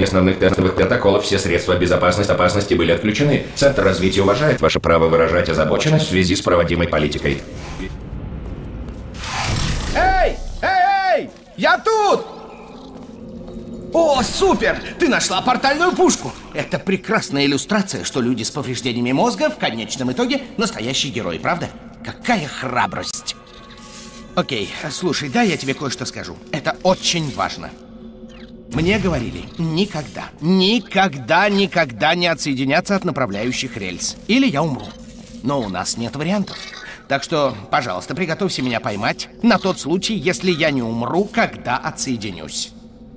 нарушения основных тестовых протоколов все средства безопасности были отключены. Центр развития уважает ваше право выражать озабоченность в связи с проводимой политикой. Эй! Эй! Я тут! О, супер! Ты нашла портальную пушку! Это прекрасная иллюстрация, что люди с повреждениями мозга в конечном итоге настоящие герои, правда? Какая храбрость! Окей, слушай, да, я тебе кое-что скажу. Это очень важно. Мне говорили, никогда не отсоединяться от направляющих рельс. Или я умру. Но у нас нет вариантов. Так что, пожалуйста, приготовься меня поймать на тот случай, если я не умру, когда отсоединюсь.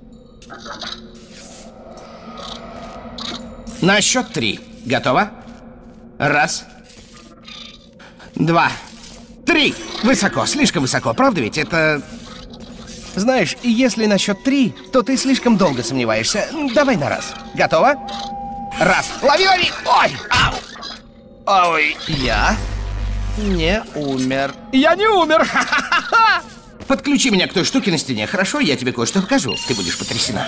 На счет 3. Готово? 1, 2, 3. Высоко, слишком высоко, правда ведь? Это... Знаешь, если на счет 3, то ты слишком долго сомневаешься. Давай на раз. Готово? 1. Лови! Ой! Ау! Ой! Я не умер. Я не умер! Ха-ха-ха! Подключи меня к той штуке на стене, хорошо? Я тебе кое-что покажу. Ты будешь потрясена.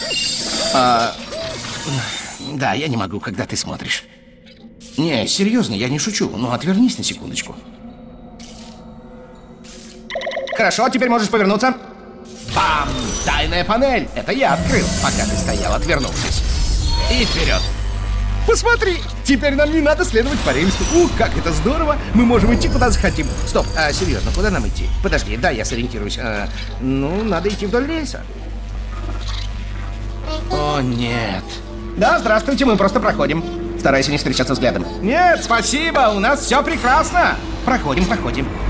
Да, я не могу, когда ты смотришь. Не, серьезно, я не шучу. Ну, отвернись на секундочку. Хорошо, теперь можешь повернуться. Бам! Тайная панель. Это я открыл, пока ты стоял, отвернувшись. И вперед. Посмотри! Теперь нам не надо следовать по рельсу. Ух, как это здорово! Мы можем идти куда захотим. Стоп, серьезно, куда нам идти? Подожди, да, я сориентируюсь. Ну, надо идти вдоль рельса. О, нет. Да, здравствуйте, мы просто проходим. Старайся не встречаться взглядом. Нет, спасибо, у нас все прекрасно. Проходим.